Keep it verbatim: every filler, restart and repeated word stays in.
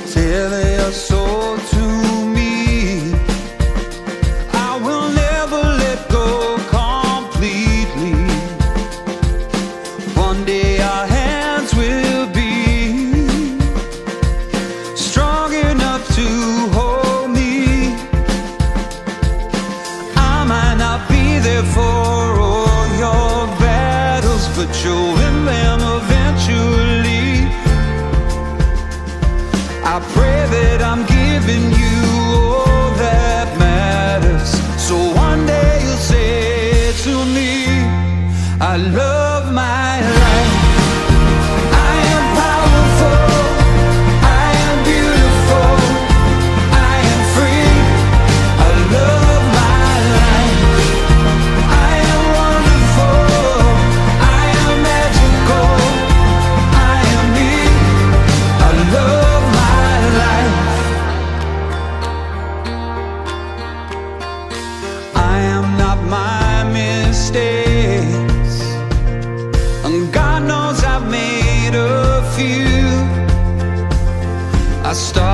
Tell your soul to me. I will never let go completely. One day our hands will be strong enough to hold me. I might not be there for all your battles, but you'll win them eventually. I pray that I'm giving you all that matters, so one day you'll say to me, I love my life. I am powerful, I am beautiful, I am free. I love my life. I am wonderful, I am magical, I am me. I love my life. I am not my mistakes, and God knows I've made a few. I start